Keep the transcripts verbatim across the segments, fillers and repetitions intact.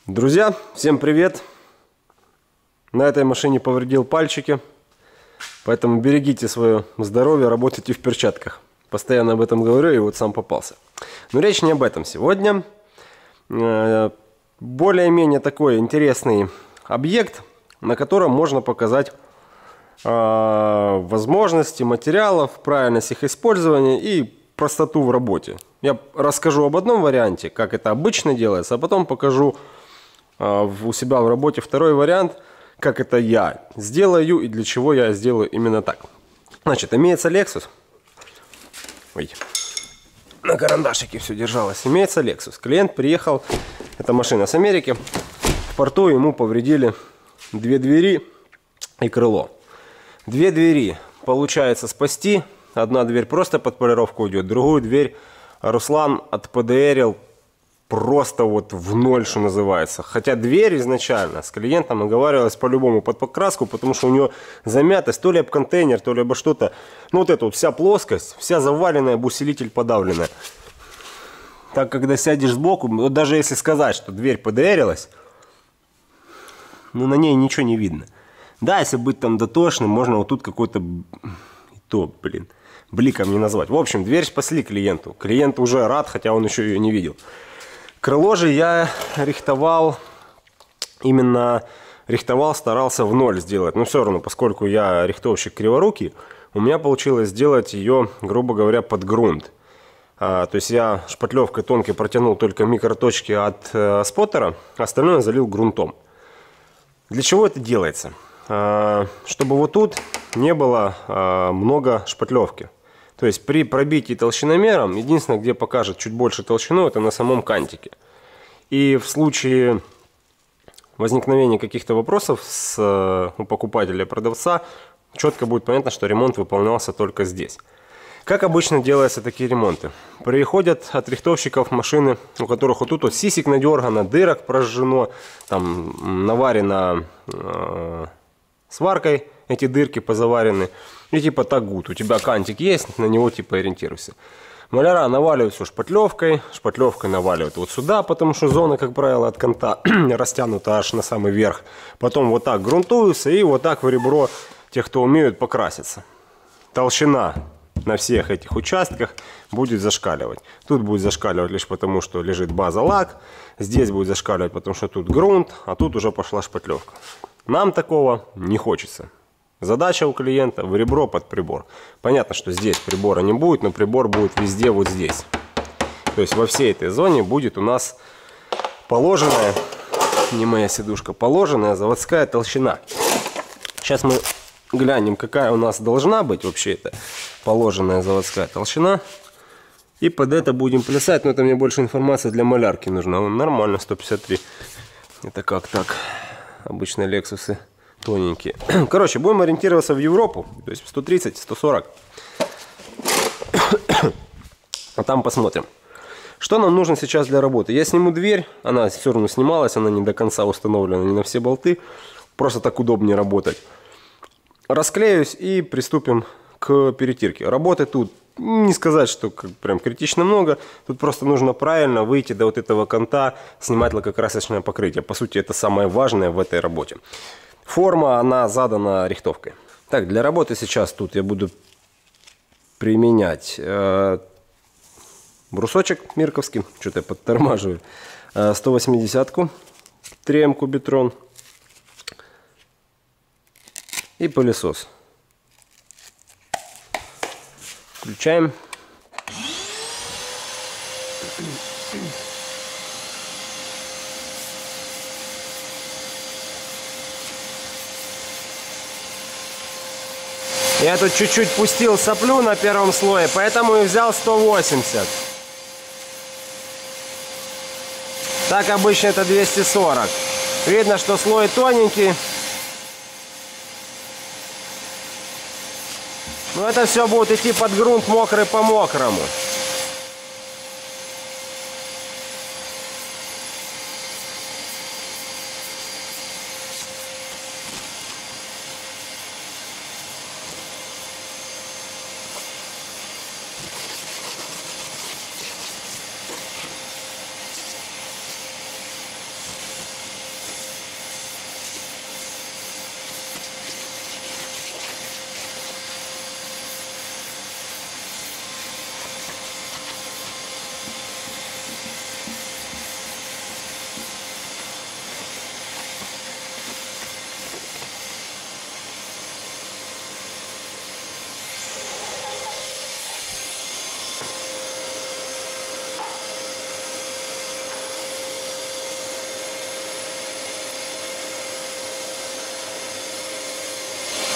Друзья, всем привет! На этой машине повредил пальчики, поэтому берегите свое здоровье, работайте в перчатках. Постоянно об этом говорю и вот сам попался. Но речь не об этом сегодня. Более-менее такой интересный объект, на котором можно показать возможности материалов, правильность их использования и простоту в работе. Я расскажу об одном варианте, как это обычно делается, а потом покажу у себя в работе второй вариант, как это я сделаю и для чего я сделаю именно так. Значит, имеется Lexus. Ой, на карандашике все держалось. Имеется Lexus. Клиент приехал, это машина с Америки. В порту ему повредили две двери и крыло. Две двери получается спасти. Одна дверь просто под полировку уйдет, другую дверь Руслан отпэдэрил просто вот в ноль, что называется. Хотя дверь изначально с клиентом оговаривалась по-любому под покраску, потому что у него замятость, то ли об контейнер, то ли обо что-то. Ну вот эта вот вся плоскость, вся заваленная, об усилитель подавленная. Так, когда сядешь сбоку, вот даже если сказать, что дверь пэдэрилась, ну на ней ничего не видно. Да, если быть там дотошным, можно вот тут какой-то, то, блин, бликом не назвать. В общем, дверь спасли клиенту. Клиент уже рад, хотя он еще ее не видел. Крыло же я рихтовал, именно рихтовал, старался в ноль сделать. Но все равно, поскольку я рихтовщик криворукий, у меня получилось сделать ее, грубо говоря, под грунт. А, то есть я шпатлевкой тонкой протянул только микроточки от э, споттера, остальное залил грунтом. Для чего это делается? А, чтобы вот тут не было а, много шпатлевки. То есть при пробитии толщиномером, единственное, где покажет чуть больше толщину, это на самом кантике. И в случае возникновения каких-то вопросов с, у покупателя и продавца, четко будет понятно, что ремонт выполнялся только здесь. Как обычно делаются такие ремонты? Приходят от рихтовщиков машины, у которых вот тут вот сисек надергано, дырок прожжено, там наварено э, сваркой, эти дырки позаварены. И типа так гуд, у тебя кантик есть, на него типа ориентируйся. Маляра наваливают все шпатлевкой, шпатлевкой наваливают вот сюда, потому что зона, как правило, от канта растянута аж на самый верх. Потом вот так грунтуются и вот так в ребро тех, кто умеют, покраситься. Толщина на всех этих участках будет зашкаливать. Тут будет зашкаливать лишь потому, что лежит база лак. Здесь будет зашкаливать, потому что тут грунт, а тут уже пошла шпатлевка. Нам такого не хочется. Задача у клиента в ребро под прибор. Понятно, что здесь прибора не будет, но прибор будет везде вот здесь. То есть во всей этой зоне будет у нас положенная, не моя сидушка, положенная заводская толщина. Сейчас мы глянем, какая у нас должна быть вообще эта положенная заводская толщина. И под это будем плясать, но это мне больше информации для малярки нужна. Нормально, сто пятьдесят три. Это как так? Обычные Лексусы тоненькие. Короче, будем ориентироваться в Европу, то есть сто тридцать — сто сорок. А там посмотрим. Что нам нужно сейчас для работы? Я сниму дверь, она все равно снималась, она не до конца установлена, не на все болты. Просто так удобнее работать. Расклеюсь и приступим к перетирке. Работы тут не сказать, что прям критично много. Тут просто нужно правильно выйти до вот этого канта, снимать лакокрасочное покрытие. По сути, это самое важное в этой работе. Форма, она задана рихтовкой. Так, для работы сейчас тут я буду применять э, брусочек мирковский. Что-то я подтормаживаю. Э, сто восьмидесятку, три эм кубитрон. И пылесос. Включаем. Я тут чуть-чуть пустил соплю на первом слое, поэтому и взял сто восемьдесят. Так обычно это двести сорок. Видно, что слой тоненький. Но это все будет идти под грунт мокрый по мокрому.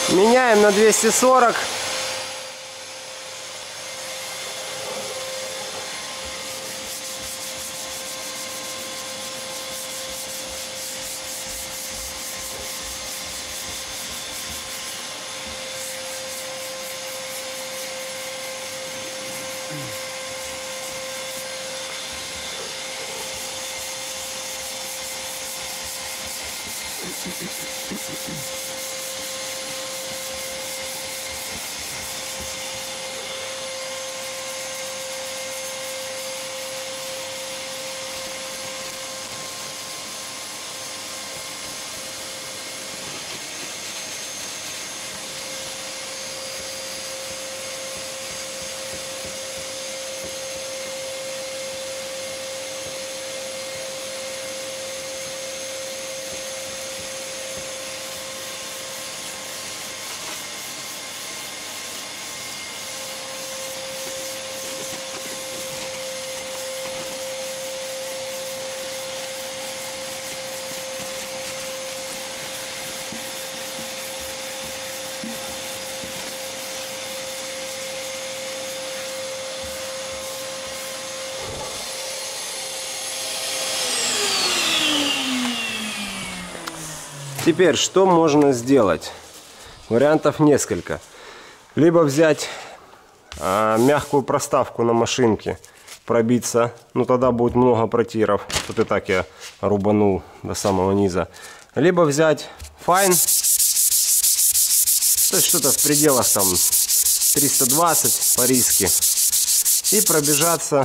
Меняем на двести сорок. Теперь, что можно сделать? Вариантов несколько. Либо взять а, мягкую проставку на машинке, пробиться, ну тогда будет много протиров. Вот и так я рубанул до самого низа. Либо взять файн, то есть что-то в пределах там триста двадцать по-риски, и пробежаться,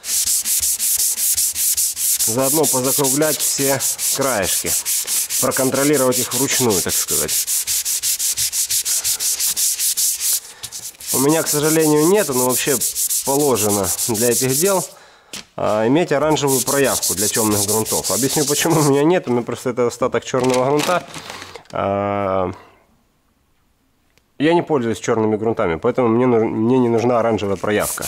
заодно позакруглять все краешки, проконтролировать их вручную, так сказать. У меня, к сожалению, нету, но вообще положено для этих дел а, иметь оранжевую проявку для темных грунтов. Объясню, почему у меня нет. У меня просто это остаток черного грунта. А, я не пользуюсь черными грунтами, поэтому мне, мне не нужна оранжевая проявка.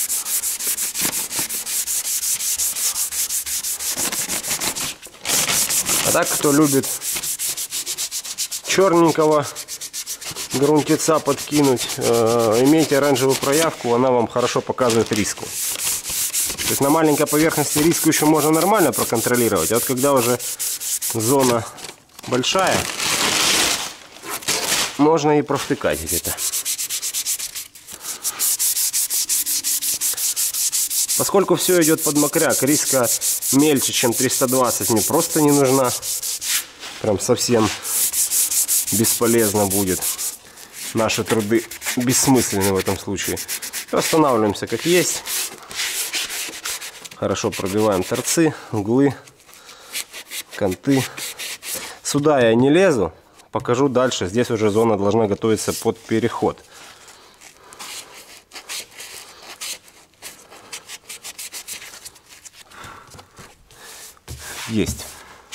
А так, кто любит черненького грунтеца подкинуть, э, имейте оранжевую проявку, она вам хорошо показывает риску. То есть на маленькой поверхности риску еще можно нормально проконтролировать, а вот когда уже зона большая, можно и провтыкать где-то. Поскольку все идет под мокряк, риска мельче, чем триста двадцать, мне просто не нужна. Прям совсем бесполезно будет. Наши труды бессмысленны в этом случае. Останавливаемся как есть. Хорошо пробиваем торцы, углы, канты. Сюда я не лезу. Покажу дальше. Здесь уже зона должна готовиться под переход. Есть.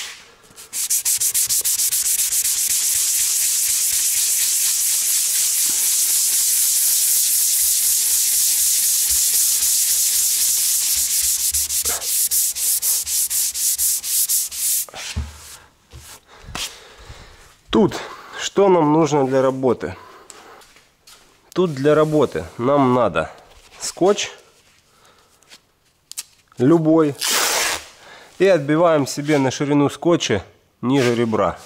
Тут что нам нужно для работы? Тут для работы нам надо скотч любой. И отбиваем себе на ширину скотча ниже ребра.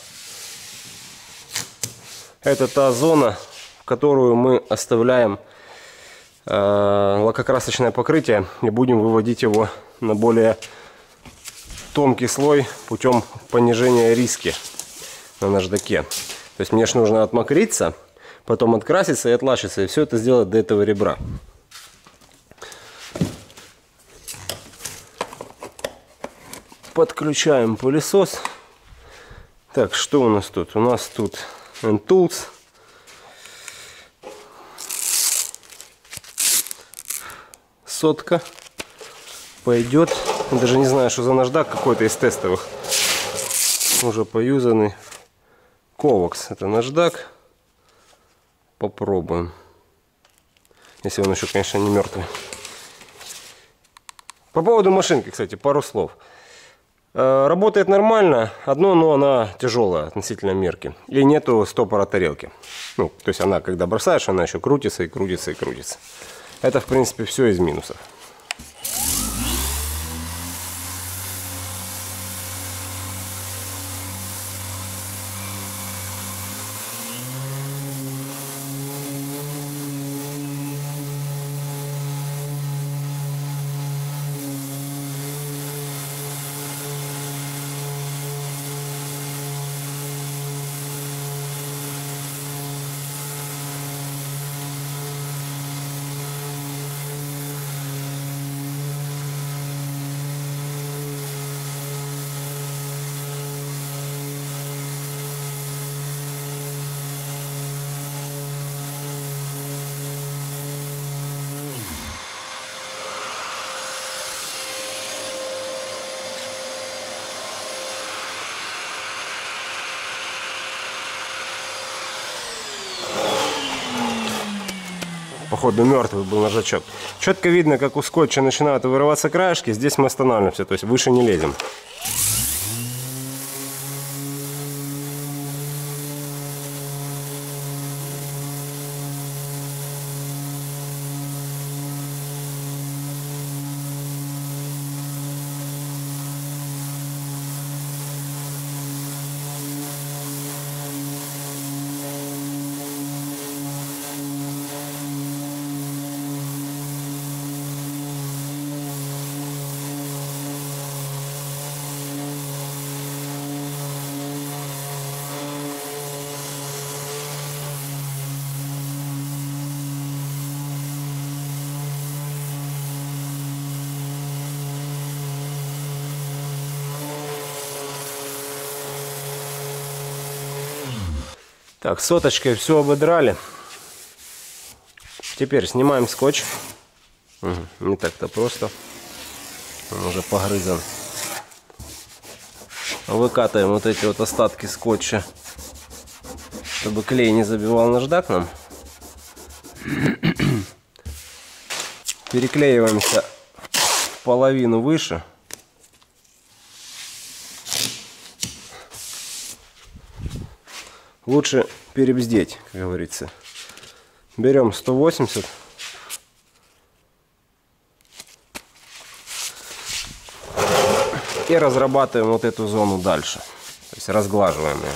Это та зона, в которую мы оставляем э, лакокрасочное покрытие и будем выводить его на более тонкий слой путем понижения риски на наждаке. То есть мне же нужно отмокриться, потом откраситься и отлачиться, и все это сделать до этого ребра. Подключаем пылесос. Так, что у нас тут? У нас тут N-Tools. Сотка. Пойдет. Даже не знаю, что за наждак какой-то из тестовых. Уже поюзанный. Ковакс. Это наждак. Попробуем. Если он еще, конечно, не мертвый. По поводу машинки, кстати, пару слов. Работает нормально, одно, но она тяжелая относительно мерки. И нету стопора тарелки. Ну, то есть она, когда бросаешь, она еще крутится и крутится и крутится. Это, в принципе, все из минусов. Походу мертвый был нажачок. Четко видно, как у скотча начинают вырываться краешки. Здесь мы останавливаемся, то есть выше не лезем. Так, соточкой все ободрали. Теперь снимаем скотч. Угу, не так-то просто. Он уже погрызан. Выкатываем вот эти вот остатки скотча, чтобы клей не забивал наждак нам. Переклеиваемся в половину выше. Лучше перебздеть, как говорится. Берем сто восемьдесят. И разрабатываем вот эту зону дальше. То есть разглаживаем ее.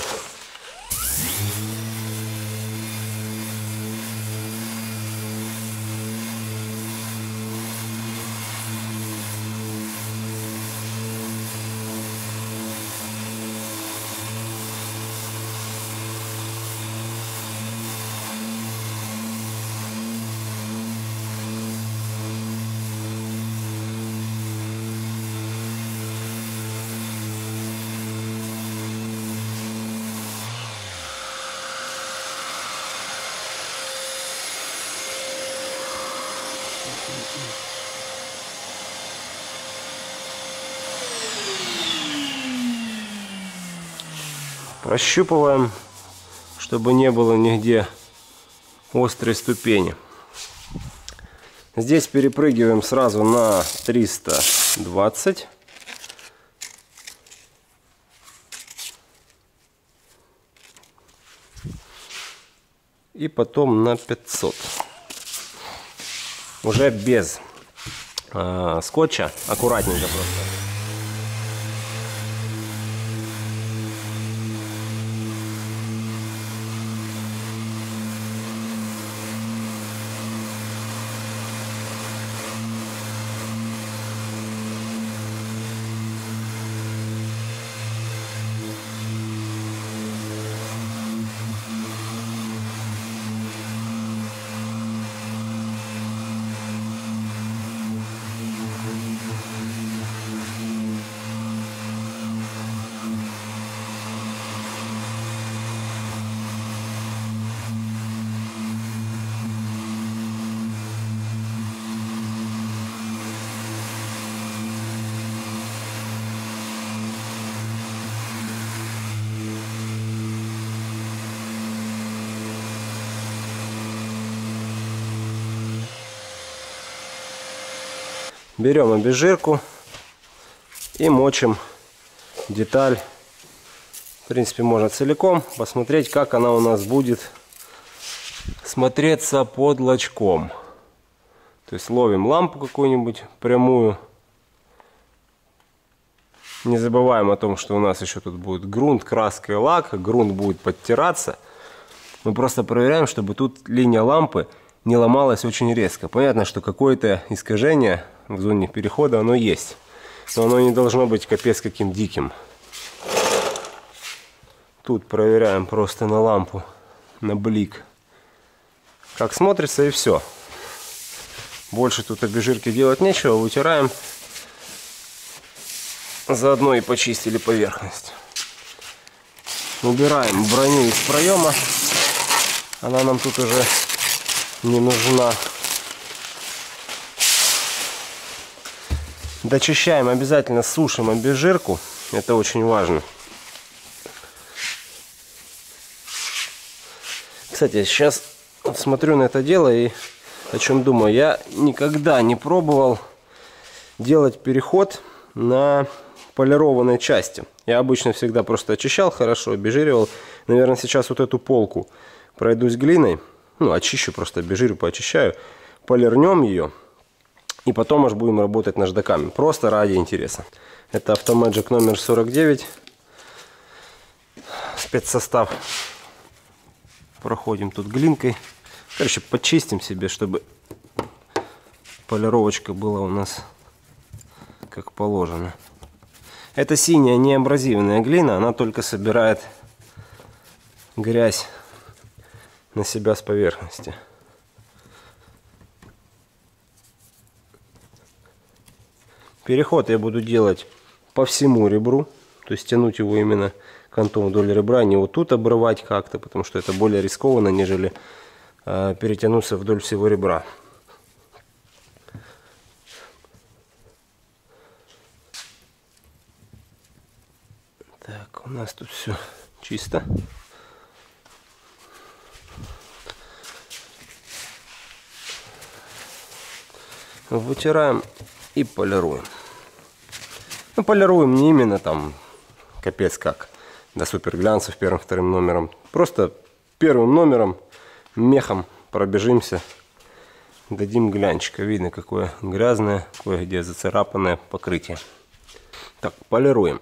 Прощупываем, чтобы не было нигде острой ступени. Здесь перепрыгиваем сразу на триста двадцать. И потом на пятьсот. Уже без э, скотча, аккуратненько просто. Берем обезжирку и мочим деталь. В принципе, можно целиком посмотреть, как она у нас будет смотреться под лачком. То есть ловим лампу какую-нибудь прямую. Не забываем о том, что у нас еще тут будет грунт, краска и лак. Грунт будет подтираться. Мы просто проверяем, чтобы тут линия лампы не ломалась очень резко. Понятно, что какое-то искажение в зоне перехода оно есть. Но оно не должно быть капец каким диким. Тут проверяем просто на лампу, на блик. Как смотрится, и все. Больше тут обезжирки делать нечего. Вытираем. Заодно и почистили поверхность. Убираем броню из проема. Она нам тут уже не нужна. Дочищаем, обязательно сушим обезжирку. Это очень важно. Кстати, сейчас смотрю на это дело и о чем думаю. Я никогда не пробовал делать переход на полированной части. Я обычно всегда просто очищал хорошо, обезжиривал. Наверное, сейчас вот эту полку пройдусь глиной. Ну, очищу, просто обезжирю, поочищаю. Полирнем ее. И потом аж будем работать наждаками. Просто ради интереса. Это Автомэджик номер сорок девять. Спецсостав. Проходим тут глинкой. Короче, почистим себе, чтобы полировочка была у нас как положено. Это синяя неабразивная глина. Она только собирает грязь на себя с поверхности. Переход я буду делать по всему ребру. То есть тянуть его именно кантом вдоль ребра, не вот тут обрывать как-то, потому что это более рискованно, нежели э, перетянуться вдоль всего ребра. Так, у нас тут все чисто. Вытираем и полируем. Ну, полируем не именно там капец как до супер глянцев первым, вторым номером. Просто первым номером мехом пробежимся, дадим глянчика. Видно, какое грязное, кое-где зацарапанное покрытие. Так, полируем.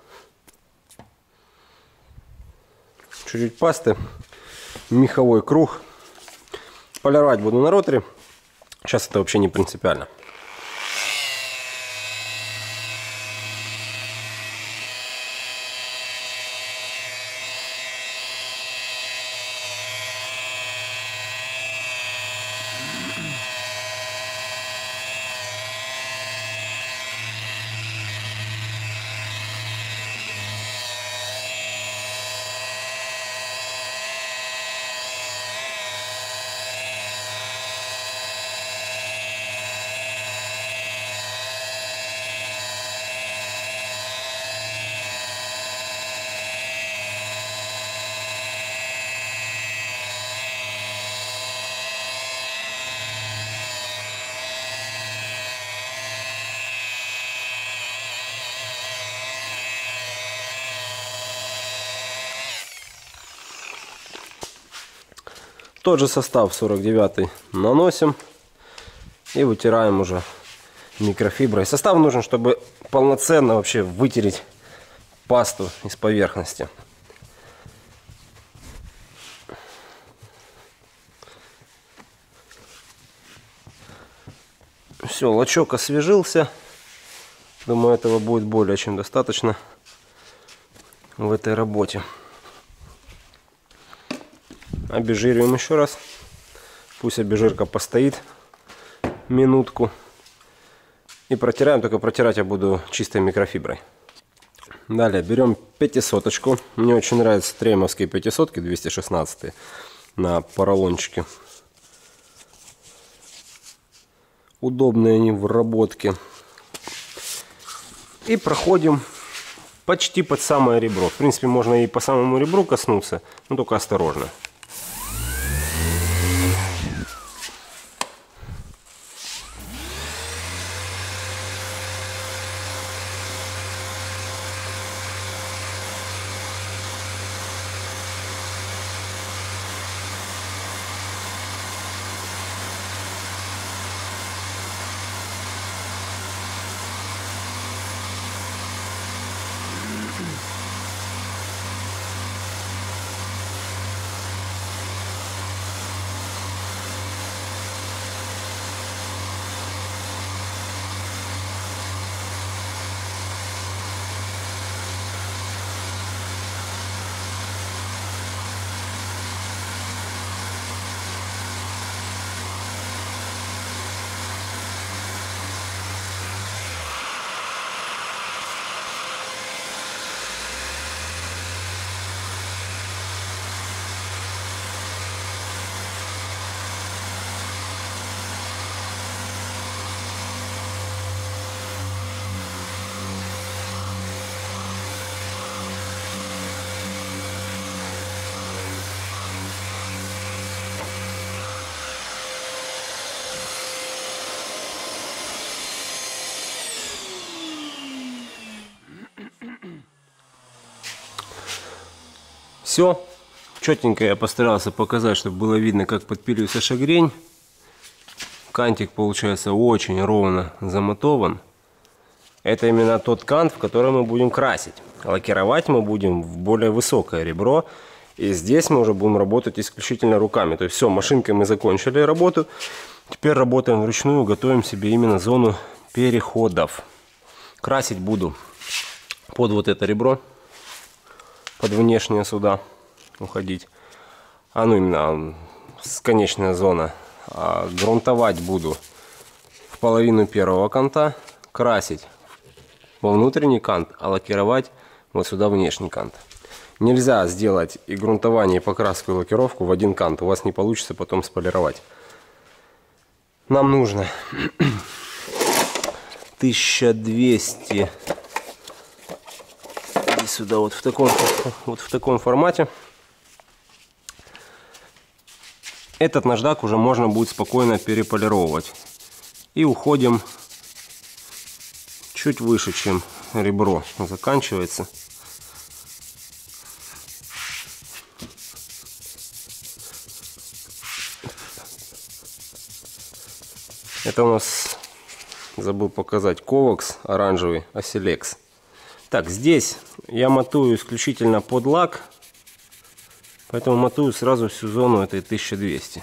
Чуть-чуть пасты, меховой круг. Полировать буду на роторе. Сейчас это вообще не принципиально. Тот же состав сорок девятый наносим и вытираем уже микрофиброй. Состав нужен, чтобы полноценно вообще вытереть пасту из поверхности. Все, лачок освежился. Думаю, этого будет более чем достаточно в этой работе. Обезжириваем еще раз. Пусть обезжирка постоит минутку. И протираем, только протирать я буду чистой микрофиброй. Далее берем пятисоточку. Мне очень нравятся тремовские пятисотки, двести шестнадцать на поролончике. Удобные они в работке. И проходим почти под самое ребро. В принципе, можно и по самому ребру коснуться, но только осторожно. Все. Четенько я постарался показать, чтобы было видно, как подпиливается шагрень. Кантик получается очень ровно замотован. Это именно тот кант, в который мы будем красить. Лакировать мы будем в более высокое ребро. И здесь мы уже будем работать исключительно руками. То есть все, машинкой мы закончили работу. Теперь работаем вручную, готовим себе именно зону переходов. Красить буду под вот это ребро, под внешнее сюда уходить. А ну именно конечная зона. А грунтовать буду в половину первого канта, красить во внутренний кант, а лакировать вот сюда внешний кант. Нельзя сделать и грунтование, и покраску, и лакировку в один кант. У вас не получится потом сполировать. Нам нужно тысяча двести и сюда вот в таком, вот в таком формате. Этот наждак уже можно будет спокойно переполировать. И уходим чуть выше, чем ребро заканчивается. Это у нас, забыл показать, Ковакс оранжевый Осилекс. Так, здесь я мотую исключительно под лак. Поэтому мотую сразу всю зону этой тысяча двести.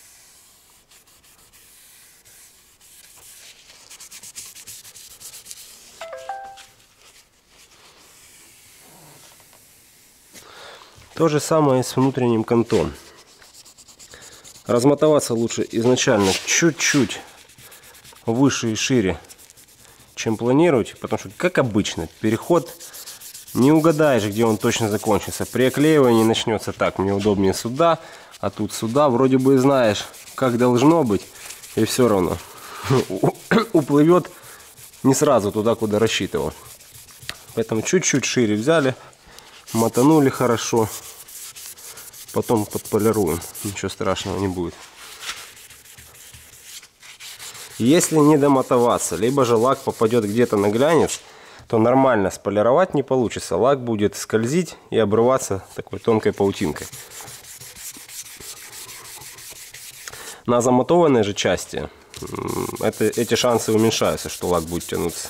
То же самое и с внутренним кантом. Размотоваться лучше изначально чуть-чуть выше и шире, чем планируете, потому что, как обычно, переход не угадаешь, где он точно закончится. При оклеивании начнется так: мне удобнее сюда, а тут сюда. Вроде бы знаешь, как должно быть, и все равно уплывет не сразу туда, куда рассчитывал. Поэтому чуть-чуть шире взяли, мотанули хорошо, потом подполируем, ничего страшного не будет. Если не домотоваться, либо же лак попадет где-то на глянец, то нормально сполировать не получится. Лак будет скользить и обрываться такой тонкой паутинкой. На замотованной же части это, эти шансы уменьшаются, что лак будет тянуться.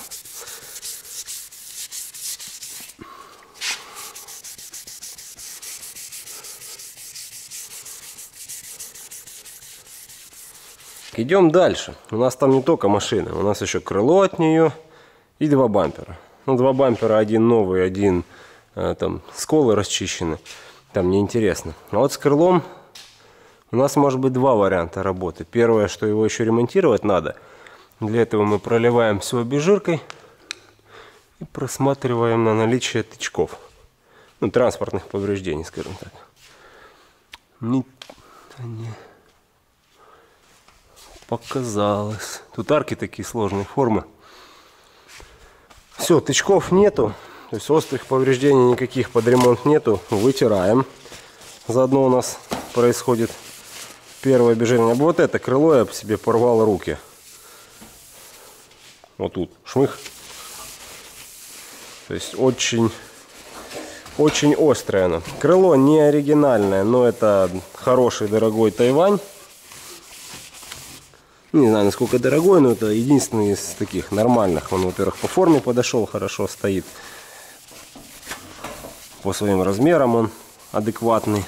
Идем дальше. У нас там не только машина, у нас еще крыло от нее и два бампера. Ну, два бампера, один новый, один э, там сколы расчищены. Там неинтересно. А вот с крылом у нас может быть два варианта работы. Первое, что его еще ремонтировать надо. Для этого мы проливаем все обезжиркой и просматриваем на наличие тычков. Ну, транспортных повреждений, скажем так. Не... Не... Показалось. Тут арки такие сложные формы. Все, тычков нету. То есть острых повреждений никаких под ремонт нету. Вытираем. Заодно у нас происходит первое обезжирение. Вот это крыло я себе порвал руки. Вот тут шмых. То есть очень, очень острое оно. Крыло не оригинальное, но это хороший, дорогой Тайвань. Не знаю, насколько дорогой, но это единственный из таких нормальных. Он, во-первых, по форме подошел, хорошо стоит. По своим размерам он адекватный.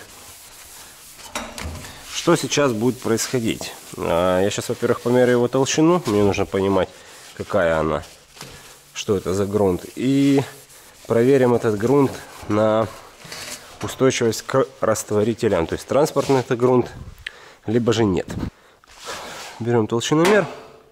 Что сейчас будет происходить? Я сейчас, во-первых, померяю его толщину. Мне нужно понимать, какая она, что это за грунт. И проверим этот грунт на устойчивость к растворителям. То есть транспортный это грунт, либо же нет. Берем толщиномер.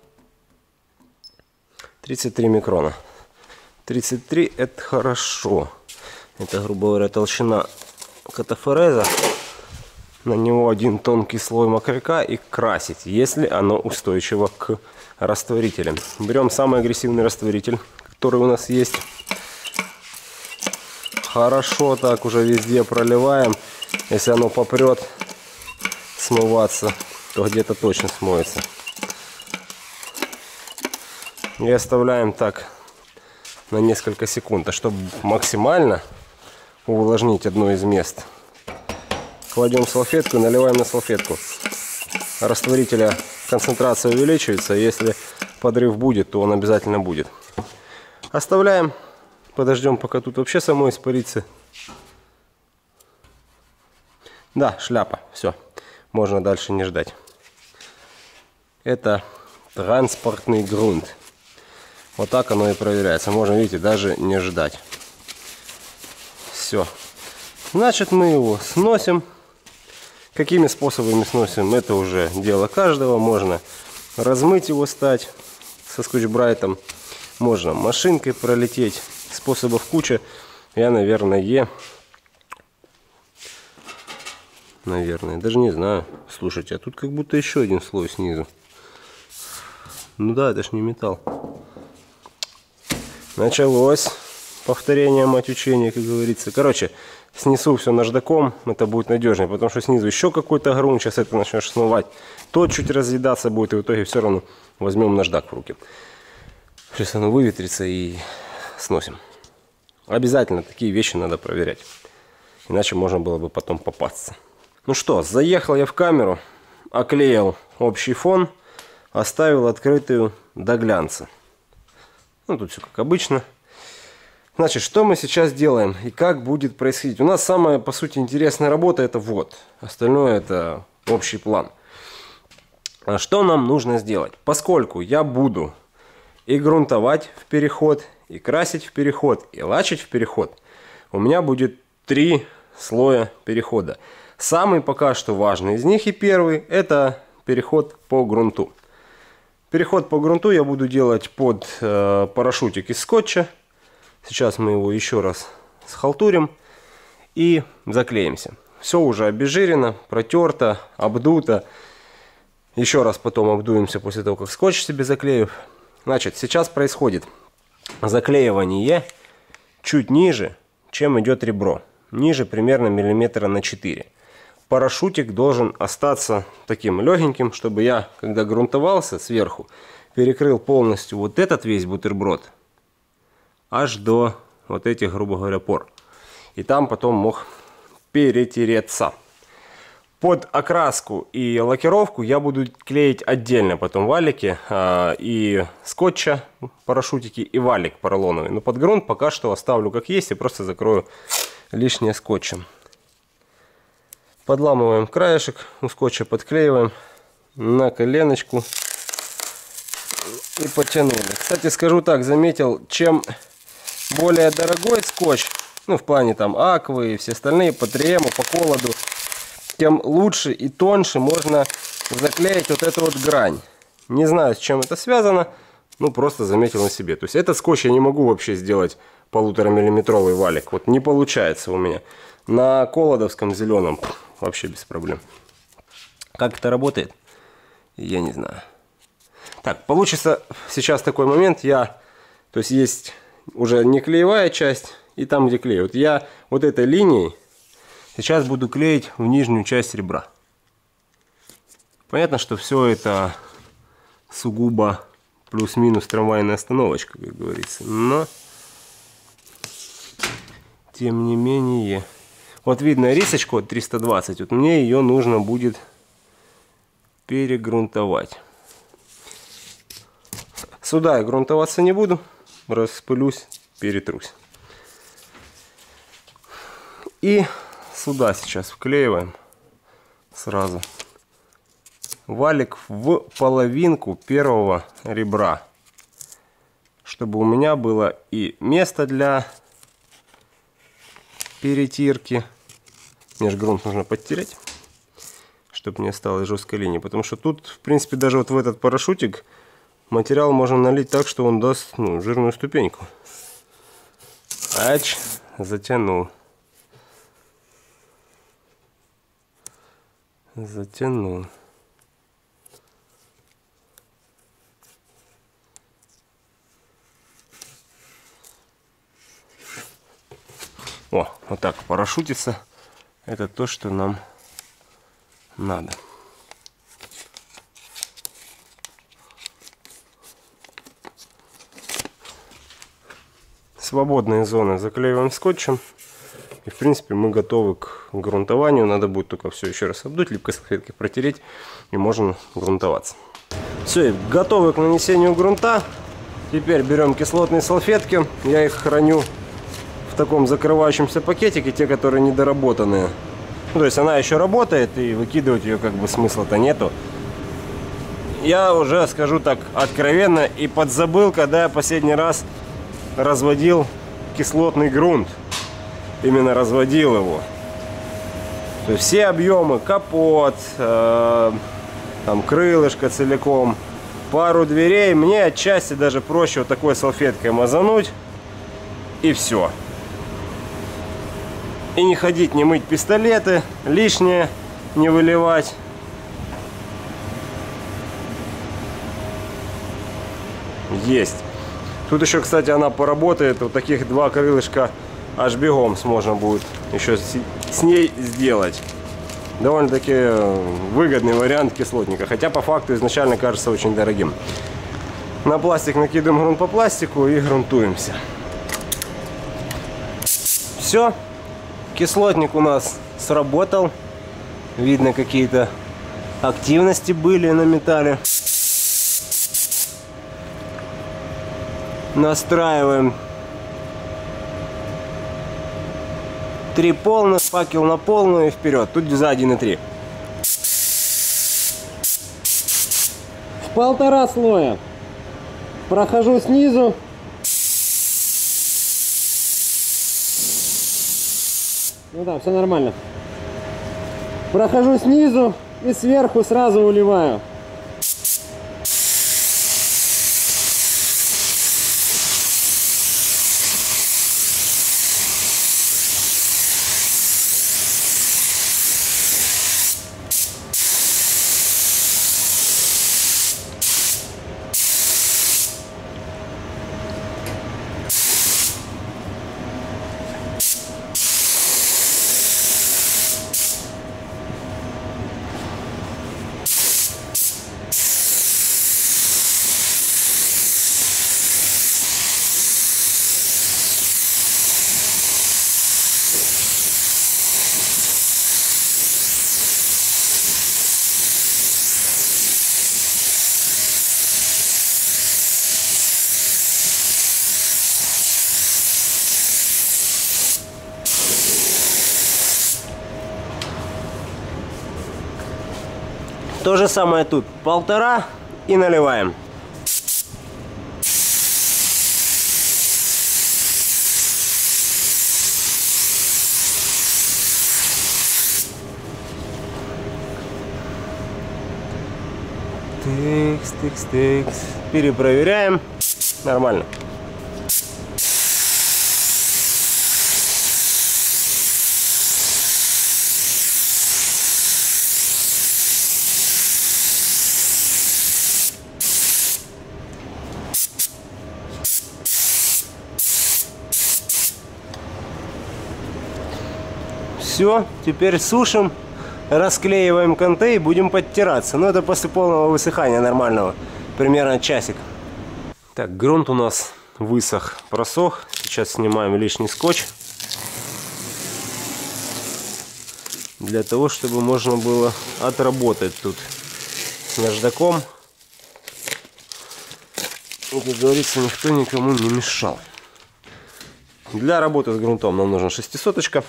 тридцать три микрона. тридцать три это хорошо. Это, грубо говоря, толщина катафореза. На него один тонкий слой мокряка и красить, если оно устойчиво к растворителям. Берем самый агрессивный растворитель, который у нас есть. Хорошо так уже везде проливаем. Если оно попрет смываться, то где-то точно смоется. И оставляем так на несколько секунд. А чтобы максимально увлажнить одно из мест кладем салфетку и наливаем на салфетку. Растворителя концентрация увеличивается, если подрыв будет, то он обязательно будет. Оставляем, подождем, пока тут вообще само испарится. Да, шляпа, все, можно дальше не ждать. Это транспортный грунт. Вот так оно и проверяется. Можно, видите, даже не ждать. Все. Значит, мы его сносим. Какими способами сносим, это уже дело каждого. Можно размыть его, стать со скотч-брайтом. Можно машинкой пролететь. Способов куча. Я, наверное, наверное, даже не знаю. Слушайте, а тут как будто еще один слой снизу. Ну да, это ж не металл. Началось повторение, мать учения, как говорится. Короче, снесу все наждаком, это будет надежнее, потому что снизу еще какой-то грунт, сейчас это начнешь смывать, то чуть разъедаться будет, и в итоге все равно возьмем наждак в руки. Сейчас оно выветрится и сносим. Обязательно такие вещи надо проверять, иначе можно было бы потом попасться. Ну что, заехал я в камеру, оклеил общий фон, оставил открытую до глянца. Ну, тут все как обычно. Значит, что мы сейчас делаем и как будет происходить? У нас самая, по сути, интересная работа это вот. Остальное это общий план. А что нам нужно сделать? Поскольку я буду и грунтовать в переход, и красить в переход, и лачить в переход, у меня будет три слоя перехода. Самый пока что важный из них и первый это переход по грунту. Переход по грунту я буду делать под э, парашютик из скотча. Сейчас мы его еще раз схалтурим и заклеимся. Все уже обезжирено, протерто, обдуто. Еще раз потом обдуемся после того, как скотч себе заклею. Значит, сейчас происходит заклеивание чуть ниже, чем идет ребро. Ниже примерно миллиметра на четыре. Парашютик должен остаться таким легеньким, чтобы я, когда грунтовался сверху, перекрыл полностью вот этот весь бутерброд аж до вот этих, грубо говоря, пор. И там потом мог перетереться. Под окраску и лакировку я буду клеить отдельно потом валики э, и скотча, парашютики, и валик поролоновый. Но под грунт пока что оставлю как есть и просто закрою лишнее скотчем. Подламываем краешек, у скотча подклеиваем на коленочку и потянули. Кстати, скажу так, заметил, чем более дорогой скотч, ну в плане там аквы и все остальные, по трему, по холоду, тем лучше и тоньше можно заклеить вот эту вот грань. Не знаю, с чем это связано, ну просто заметил на себе. То есть этот скотч я не могу вообще сделать полуторамиллиметровый валик. Вот не получается у меня. На колодовском зеленом вообще без проблем. Как это работает, я не знаю. Так, получится сейчас такой момент. Я, то есть есть уже не клеевая часть и там, где клей. Вот я вот этой линией сейчас буду клеить в нижнюю часть ребра. Понятно, что все это сугубо плюс-минус трамвайная остановочка, как говорится. Но тем не менее. Вот видно рисочку от триста двадцать. Вот мне ее нужно будет перегрунтовать. Сюда я грунтоваться не буду. Распылюсь, перетрусь. И сюда сейчас вклеиваем сразу валик в половинку первого ребра, чтобы у меня было и место для перетирки. Мне же грунт нужно подтереть, чтобы не осталось жесткой линии, потому что тут, в принципе, даже вот в этот парашютик материал можно налить так, что он даст, ну, жирную ступеньку. Ач, затянул. Затянул. О, вот так парашютится. Это то, что нам надо. Свободные зоны заклеиваем скотчем. И в принципе мы готовы к грунтованию. Надо будет только все еще раз обдуть, липкой салфеткой протереть, и можно грунтоваться. Все, готовы к нанесению грунта. Теперь берем кислотные салфетки. Я их храню в таком закрывающемся пакетике, те, которые недоработанные. Ну, то есть она еще работает, и выкидывать ее как бы смысла-то нету. Я уже скажу так откровенно и подзабыл, когда я последний раз разводил кислотный грунт. Именно разводил его. То есть все объемы, капот, э, там крылышко целиком, пару дверей, мне отчасти даже проще вот такой салфеткой мазануть, и все. И не ходить, не мыть пистолеты, лишнее не выливать. Есть. Тут еще, кстати, она поработает. Вот таких два крылышка аж бегом можно будет еще с, с ней сделать. Довольно-таки выгодный вариант кислотника. Хотя по факту изначально кажется очень дорогим. На пластик накидываем грунт по пластику и грунтуемся. Все. Кислотник у нас сработал. Видно, какие-то активности были на металле. Настраиваем три полных, факел на полную и вперед. Тут сзади на три. В полтора слоя. Прохожу снизу. Ну да, все нормально. Прохожу снизу и сверху сразу уливаю. То же самое тут. Полтора и наливаем. Тыкс, тыкс, тыкс. Перепроверяем. Нормально. Все, теперь сушим, расклеиваем канты и будем подтираться. Но это после полного высыхания нормального, примерно часик. Так, грунт у нас высох, просох. Сейчас снимаем лишний скотч. Для того, чтобы можно было отработать тут с наждаком. И, как говорится, никто никому не мешал. Для работы с грунтом нам нужна шестисоточка.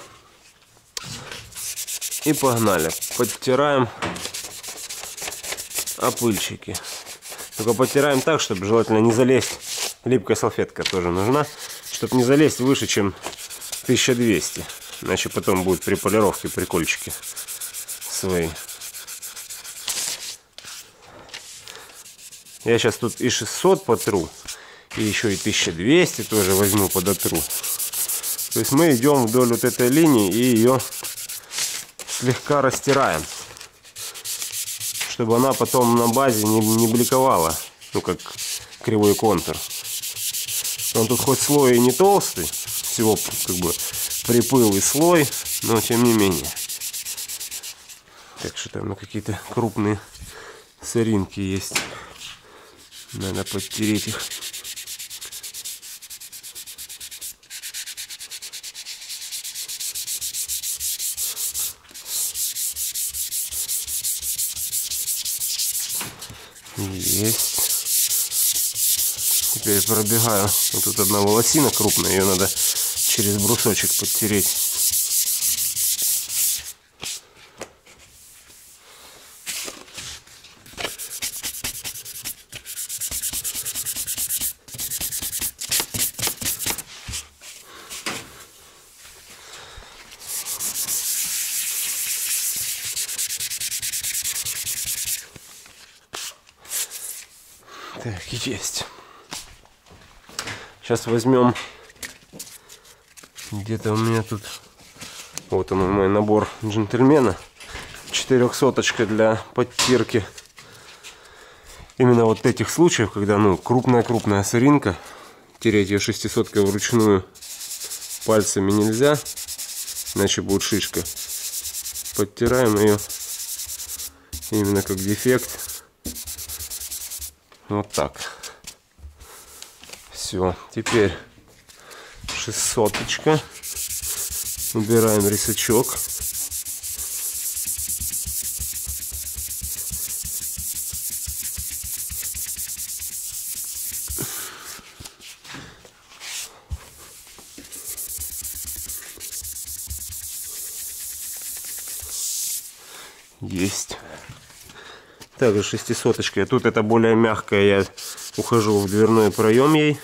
И погнали. Подтираем опыльчики. Только подтираем так, чтобы желательно не залезть. Липкая салфетка тоже нужна. Чтобы не залезть выше, чем тысяча двести. Иначе потом будут при полировке прикольчики свои. Я сейчас тут и шестьсот потру. И еще и тысяча двести тоже возьму, подотру. То есть мы идем вдоль вот этой линии и ее слегка растираем, чтобы она потом на базе не, не бликовала, ну как кривой контур. Он тут хоть слой и не толстый, всего как бы припылый слой, но тем не менее. Так что там ну, какие-то крупные соринки есть, надо подтереть их. Есть. Теперь пробегаю. Вот тут одна волосина крупная, ее надо через брусочек подтереть. Так, есть. Сейчас возьмем, где-то у меня тут, вот он мой набор джентльмена, четырехсоточка для подтирки именно вот этих случаев, когда, ну, крупная-крупная соринка, тереть ее шестисоткой вручную пальцами нельзя, иначе будет шишка. Подтираем ее именно как дефект. Вот так. Все. Теперь шестисоточка. Убираем рисачок. Есть. Также шестисоточка. Тут это более мягкая, я ухожу в дверной проем ей.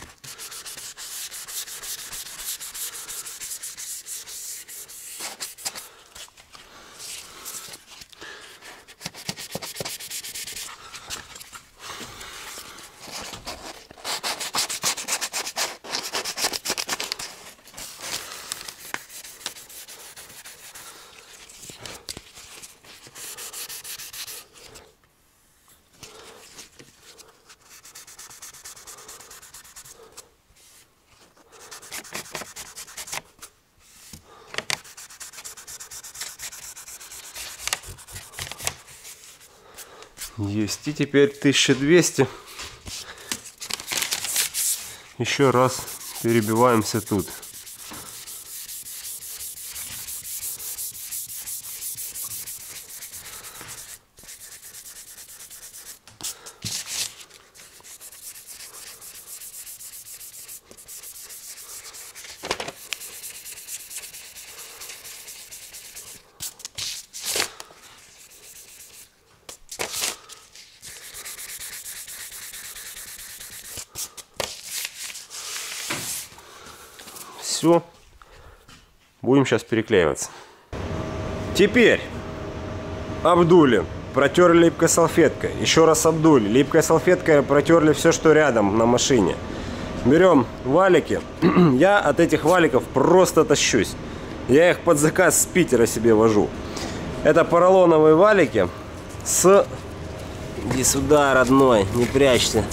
Есть. И теперь тысяча двести. Еще раз перебиваемся тут. Все. Будем сейчас переклеиваться. Теперь обдули, протерли липкой салфеткой, еще раз обдули, липкой салфеткой протерли все, что рядом на машине. Берем валики. Я от этих валиков просто тащусь. Я их под заказ с Питера себе вожу. Это поролоновые валики с... Иди сюда, родной, не прячься.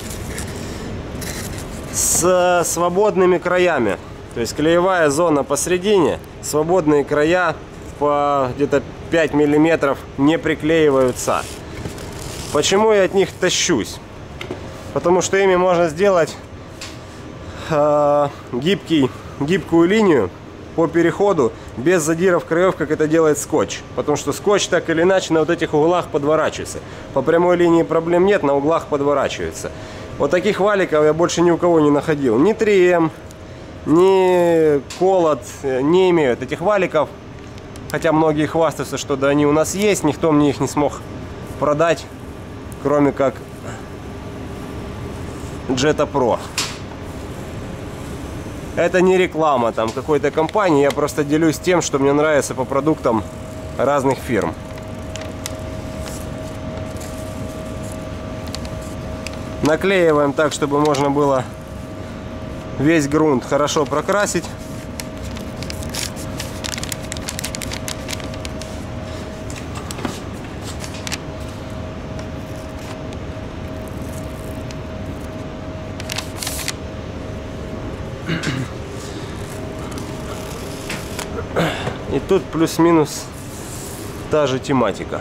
С свободными краями. То есть клеевая зона посередине, свободные края по где-то пять миллиметров не приклеиваются. Почему я от них тащусь? Потому что ими можно сделать э, гибкий, гибкую линию по переходу без задиров краев, как это делает скотч. Потому что скотч так или иначе на вот этих углах подворачивается. По прямой линии проблем нет, на углах подворачивается. Вот таких валиков я больше ни у кого не находил. Ни три эм, ни Колот не имеют этих валиков. Хотя многие хвастаются, что да, они у нас есть. Никто мне их не смог продать, кроме как Jetta Pro. Это не реклама там какой-то компании. Я просто делюсь тем, что мне нравится по продуктам разных фирм. Наклеиваем так, чтобы можно было весь грунт хорошо прокрасить. И тут плюс-минус та же тематика.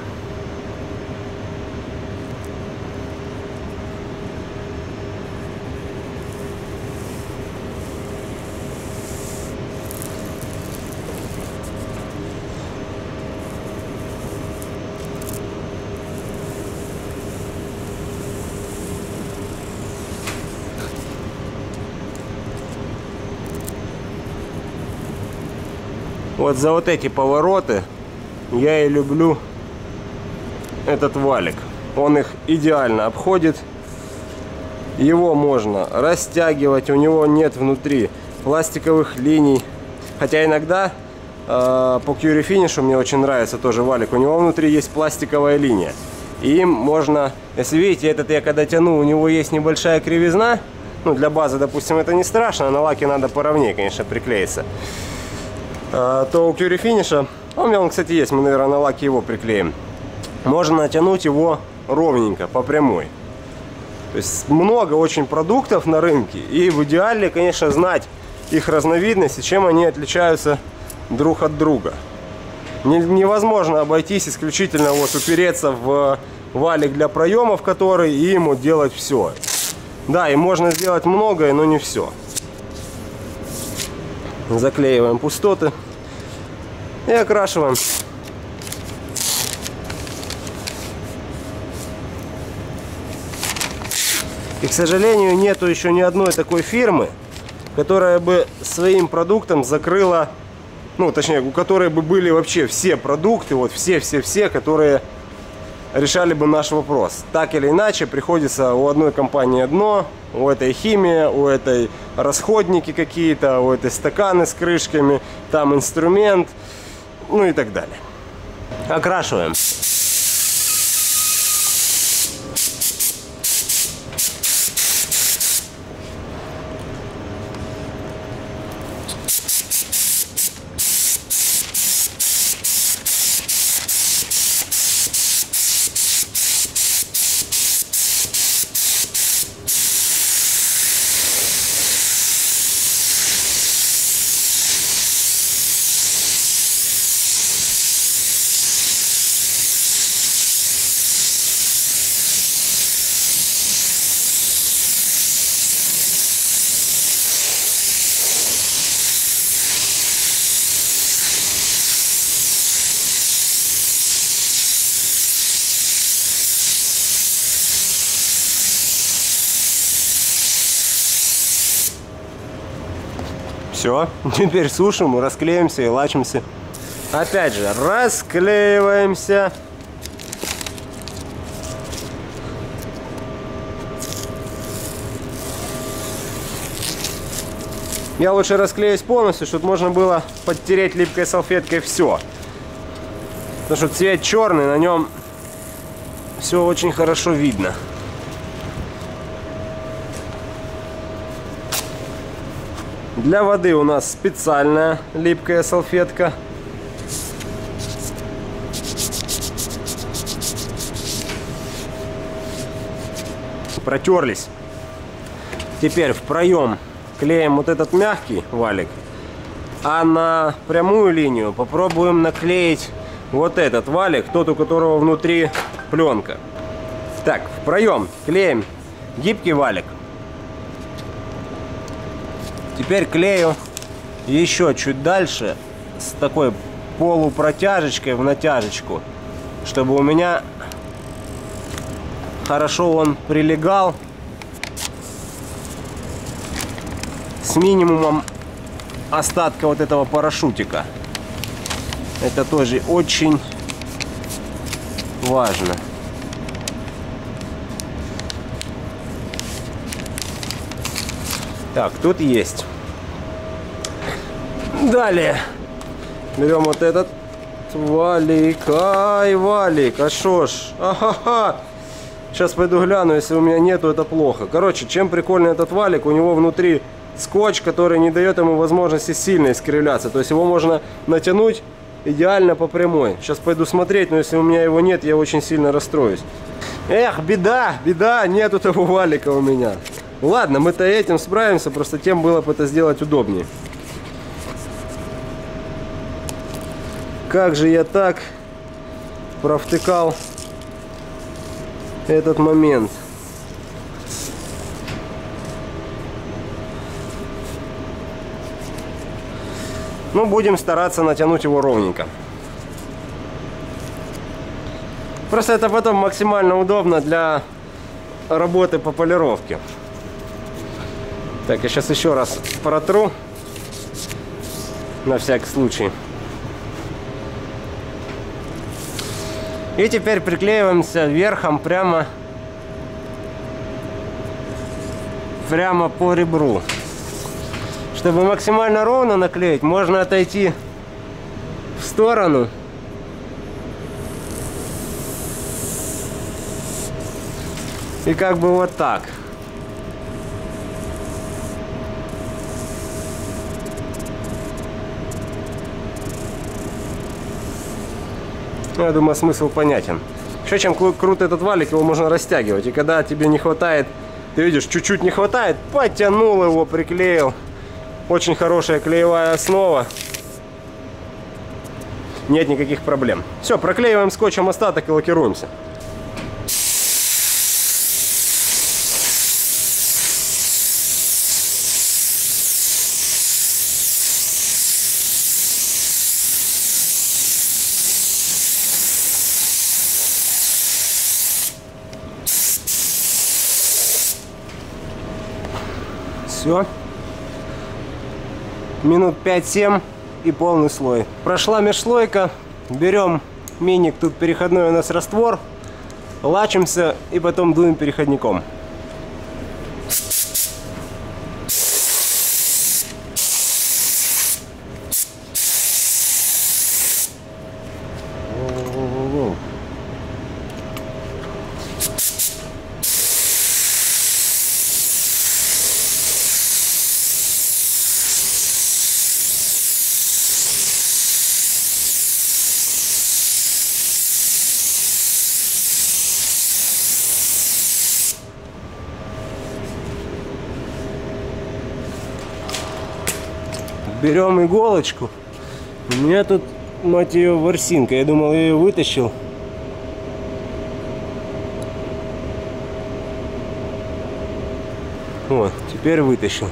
Вот за вот эти повороты я и люблю этот валик. Он их идеально обходит. Его можно растягивать, у него нет внутри пластиковых линий. Хотя иногда э, по Curie Finish мне очень нравится тоже валик. У него внутри есть пластиковая линия. И им можно, если видите, этот я когда тяну, у него есть небольшая кривизна. Ну, для базы, допустим, это не страшно, на лаке надо поровнее, конечно, приклеиться. Э, то у Curie Finish, у меня он, кстати, есть, мы, наверное, на лаке его приклеим. Можно натянуть его ровненько, по прямой. То есть много очень продуктов на рынке, и в идеале, конечно, знать их разновидности, чем они отличаются друг от друга. Невозможно обойтись исключительно вот упереться в валик для проемов, который, и ему делать все. Да, и можно сделать многое, но не все. Заклеиваем пустоты и окрашиваем. И, к сожалению, нету еще ни одной такой фирмы, которая бы своим продуктом закрыла, ну, точнее, у которой бы были вообще все продукты, вот все-все-все, которые решали бы наш вопрос. Так или иначе, приходится у одной компании одно, у этой химия, у этой расходники какие-то, у этой стаканы с крышками, там инструмент, ну и так далее. Окрашиваем. Все, теперь сушим, расклеимся и лачимся. Опять же, расклеиваемся. Я лучше расклеюсь полностью, чтобы можно было подтереть липкой салфеткой все. Потому что цвет черный, на нем все очень хорошо видно. Для воды у нас специальная липкая салфетка. Протерлись. Теперь в проем клеим вот этот мягкий валик, а на прямую линию попробуем наклеить вот этот валик, тот, у которого внутри пленка. Так, в проем клеим гибкий валик. Теперь клею еще чуть дальше с такой полупротяжечкой в натяжечку, чтобы у меня хорошо он прилегал с минимумом остатка вот этого парашютика. Это тоже очень важно. Так, тут есть. Далее берем вот этот валик. Ай, валик, а шо ж? Ахаха. Сейчас пойду гляну, если у меня нету, это плохо. Короче, чем прикольный этот валик, у него внутри скотч, который не дает ему возможности сильно искривляться. То есть его можно натянуть идеально по прямой. Сейчас пойду смотреть, но если у меня его нет, я очень сильно расстроюсь. Эх, беда, беда, нету того валика у меня. Ладно, мы-то этим справимся, просто тем было бы это сделать удобнее. Как же я так провтыкал этот момент. Ну, будем стараться натянуть его ровненько. Просто это потом максимально удобно для работы по полировке. Так, я сейчас еще раз протру на всякий случай. И теперь приклеиваемся верхом прямо, прямо по ребру. Чтобы максимально ровно наклеить, можно отойти в сторону. И как бы вот так. Я думаю, смысл понятен. Еще чем крут этот валик, его можно растягивать. И когда тебе не хватает, ты видишь, чуть-чуть не хватает, потянул его, приклеил. Очень хорошая клеевая основа. Нет никаких проблем. Все, проклеиваем скотчем остаток и лакируемся. Все. Минут пять-семь и полный слой. Прошла межслойка. Берем миник, тут переходной у нас раствор. Лачимся и потом дуем переходником. Берем иголочку. У меня тут, мать ее, ворсинка. Я думал, я ее вытащил. Вот, теперь вытащил.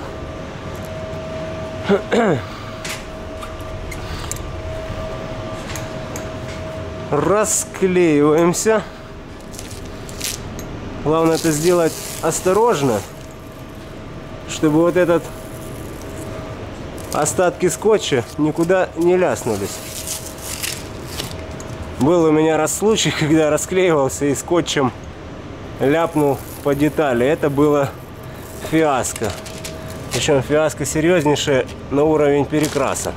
Расклеиваемся. Главное это сделать осторожно, чтобы вот этот остатки скотча никуда не ляснулись. Был у меня раз случай, когда расклеивался и скотчем ляпнул по детали. Это было фиаско. Причем фиаско серьезнейшее на уровень перекраса.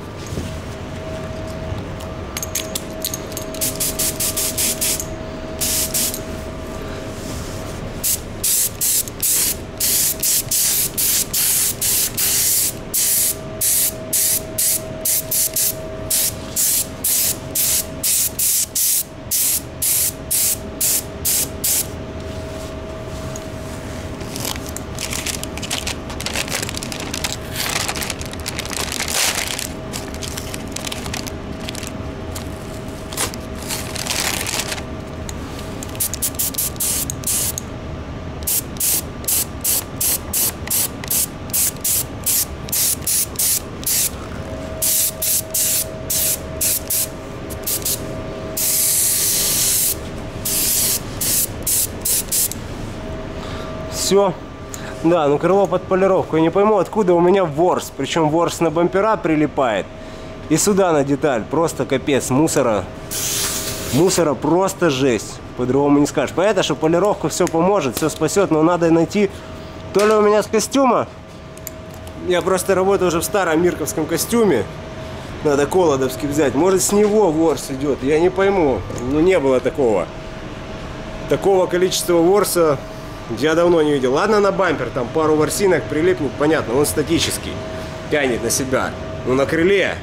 Все. Да, ну крыло под полировку. Я не пойму, откуда у меня ворс. Причем ворс на бампера прилипает. И сюда на деталь. Просто капец. Мусора. Мусора просто жесть. По-другому не скажешь. Понятно, что полировка все поможет, все спасет. Но надо найти. То ли у меня с костюма. Я просто работаю уже в старом мирковском костюме. Надо колодовский взять. Может, с него ворс идет. Я не пойму. Ну, не было такого. Такого количества ворса я давно не видел. Ладно, на бампер там пару ворсинок прилипнет, понятно, он статический, тянет на себя. Но на крыле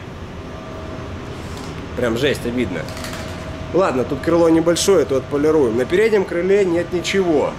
прям жесть, обидно. Ладно, тут крыло небольшое, то отполируем. На переднем крыле нет ничего.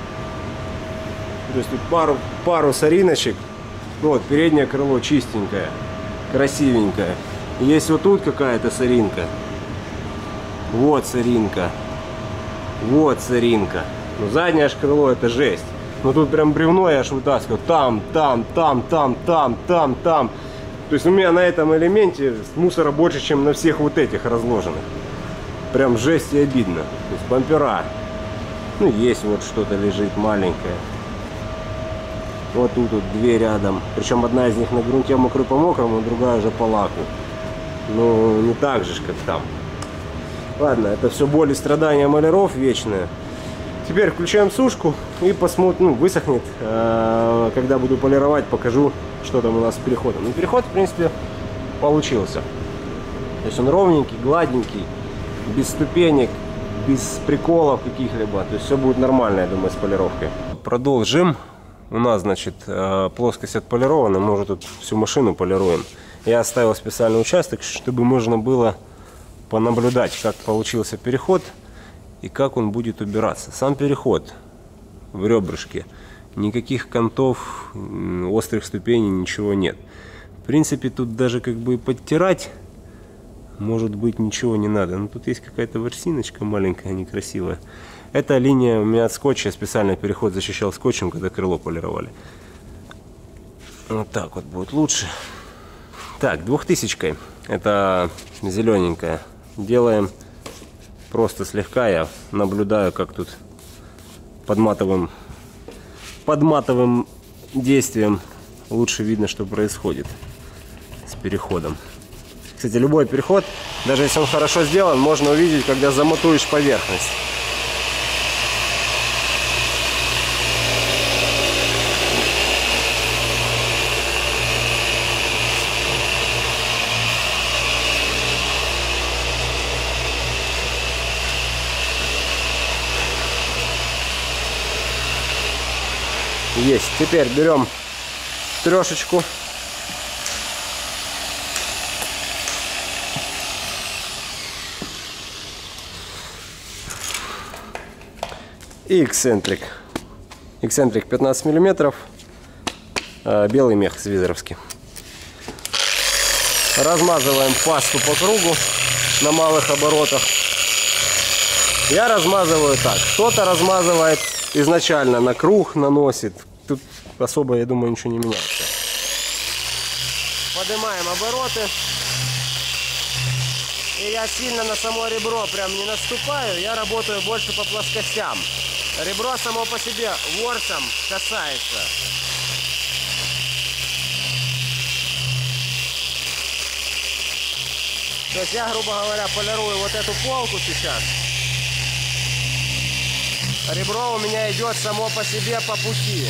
То есть тут пару, пару сориночек. Ну вот, переднее крыло чистенькое, красивенькое. Есть вот тут какая-то соринка. Вот соринка. Вот соринка. Но заднее аж крыло это жесть. Но тут прям бревно я аж вытаскиваю. Там, там, там, там, там, там, там. То есть у меня на этом элементе мусора больше, чем на всех вот этих разложенных. Прям жесть и обидно. То есть бампера. Ну есть вот что-то лежит маленькое. Вот тут вот две рядом. Причем одна из них на грунте мокрый по мокрому, а другая уже по лаку. Ну не так же, как там. Ладно, это все боль и страдания маляров вечные. Теперь включаем сушку и посмотрим, ну, высохнет. Когда буду полировать, покажу, что там у нас с переходом. Ну, переход, в принципе, получился. То есть он ровненький, гладенький, без ступенек, без приколов каких-либо. То есть все будет нормально, я думаю, с полировкой. Продолжим. У нас, значит, плоскость отполирована. Мы уже тут всю машину полируем. Я оставил специальный участок, чтобы можно было понаблюдать, как получился переход и как он будет убираться. Сам переход в ребрышке. Никаких кантов, острых ступеней, ничего нет. В принципе, тут даже как бы подтирать, может быть, ничего не надо. Но тут есть какая-то ворсиночка маленькая, некрасивая. Эта линия у меня от скотча. Специально переход защищал скотчем, когда крыло полировали. Вот так вот будет лучше. Так, двухтысячкой. Это зелененькая. Делаем просто слегка. Я наблюдаю, как тут под матовым, под матовым действием лучше видно, что происходит с переходом. Кстати, любой переход, даже если он хорошо сделан, можно увидеть, когда заматуешь поверхность. Есть. Теперь берем трешечку. И эксцентрик. Эксцентрик пятнадцать миллиметров. Белый мех свизеровский. Размазываем пасту по кругу на малых оборотах. Я размазываю так. Кто-то размазывает изначально на круг, наносит. Тут особо, я думаю, ничего не меняется. Поднимаем обороты. И я сильно на само ребро прям не наступаю. Я работаю больше по плоскостям. Ребро само по себе ворсом касается. То есть я, грубо говоря, полирую вот эту полку сейчас. Ребро у меня идет само по себе по пути.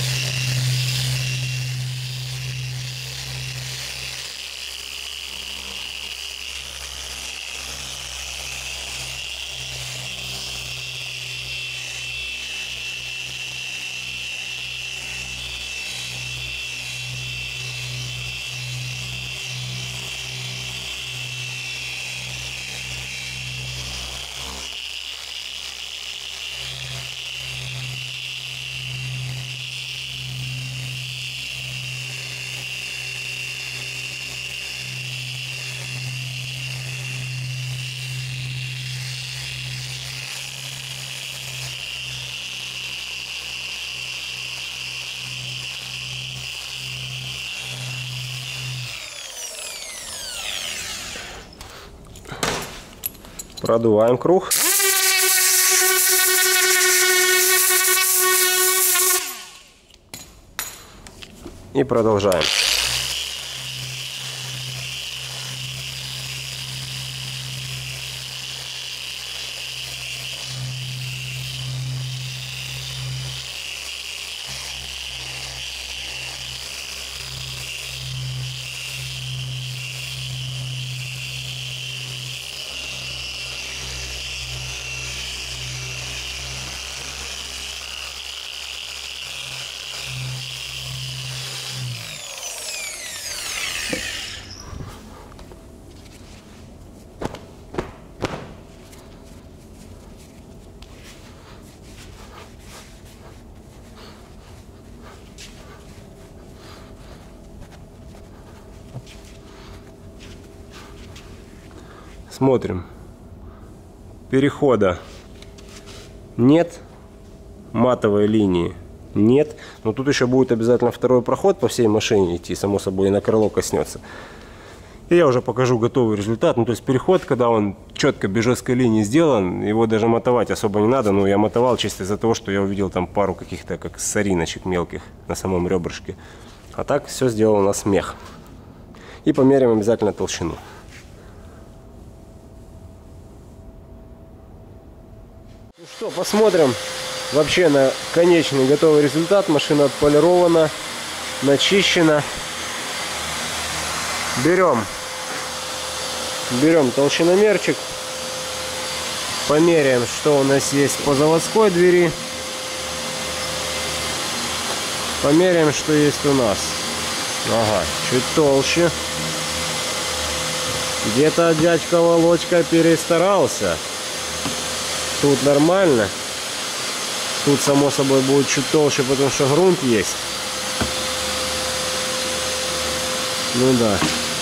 Продуваем круг. И продолжаем. Смотрим. Перехода нет. Матовой линии нет. Но тут еще будет обязательно второй проход по всей машине идти. Само собой, и на крыло коснется. И я уже покажу готовый результат. Ну, то есть переход, когда он четко без жесткой линии сделан, его даже мотовать особо не надо. Но я мотовал чисто из-за того, что я увидел там пару каких-то как сориночек мелких на самом ребрышке. А так все сделал у нас мех. И померяем обязательно толщину. Ну что, посмотрим вообще на конечный готовый результат. Машина отполирована, начищена. Берем, берем толщиномерчик, померяем, что у нас есть по заводской двери. Померяем, что есть у нас. Ага, чуть толще. Где-то дядька Володька перестарался. Тут нормально. Тут, само собой, будет чуть толще, потому что грунт есть. Ну да.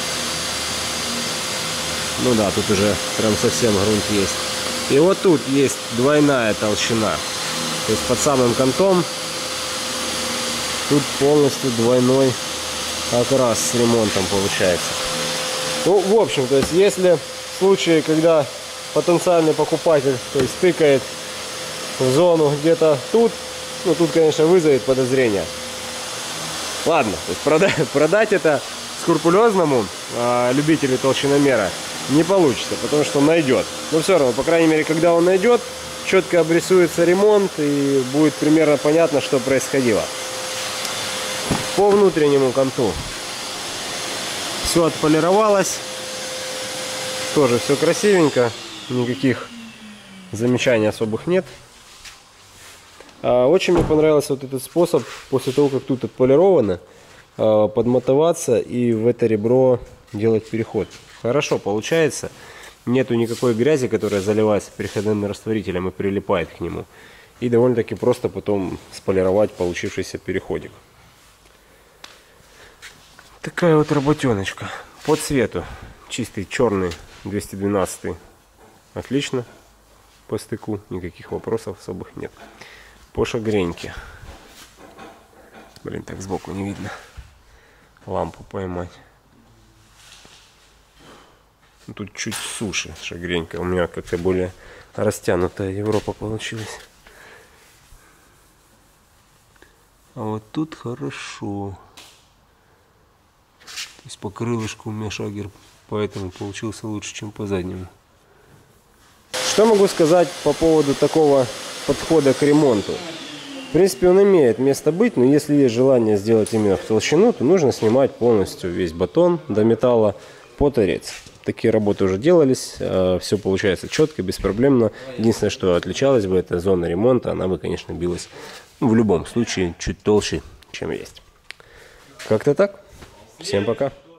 Ну да, тут уже прям совсем грунт есть. И вот тут есть двойная толщина. То есть под самым контом тут полностью двойной окрас с ремонтом получается. Ну, в общем, то есть если в случае, когда потенциальный покупатель, то есть тыкает в зону где-то тут, ну тут, конечно, вызовет подозрение. Ладно, то есть продать, продать это скрупулезному а, любителю толщиномера не получится, потому что он найдет. Но все равно, по крайней мере, когда он найдет, четко обрисуется ремонт и будет примерно понятно, что происходило. По внутреннему конту все отполировалось, тоже все красивенько, никаких замечаний особых нет. Очень мне понравился вот этот способ, после того, как тут отполировано, подмотоваться и в это ребро делать переход. Хорошо получается, нету никакой грязи, которая заливается переходным растворителем и прилипает к нему. И довольно-таки просто потом сполировать получившийся переходик. Такая вот работеночка. По цвету чистый черный двести двенадцать. Отлично. По стыку никаких вопросов особых нет. По шагреньке. Блин, так сбоку не видно. Лампу поймать. Тут чуть суше шагренька. У меня как-то более растянутая Европа получилась. А вот тут хорошо. То есть по крылышку у меня шагер, поэтому получился лучше, чем по заднему. Что могу сказать по поводу такого подхода к ремонту? В принципе, он имеет место быть, но если есть желание сделать именно в толщину, то нужно снимать полностью весь батон до металла по торец. Такие работы уже делались, все получается четко, беспроблемно. Единственное, что отличалось бы, это зона ремонта, она бы, конечно, билась в любом случае чуть толще, чем есть. Как-то так. Всем пока.